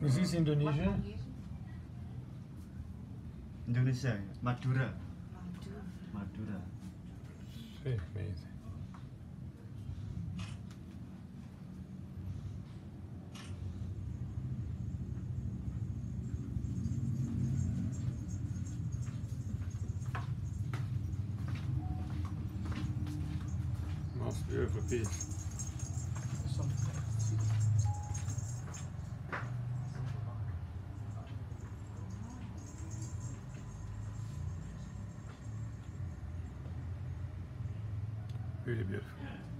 Is this Indonesia? Indonesia, Madura. Madura. Amazing. Most beautiful piece. Really beautiful.